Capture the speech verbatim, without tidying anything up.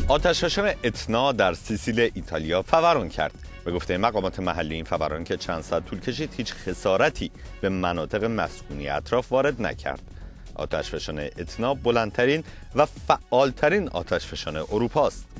آتشفشان اتنا در سیسیل ایتالیا فوران کرد. به گفته مقامات محلی این فوران که چند ساعت طول کشید هیچ خسارتی به مناطق مسکونی اطراف وارد نکرد. آتشفشان اتنا بلندترین و فعالترین آتشفشان اروپا است.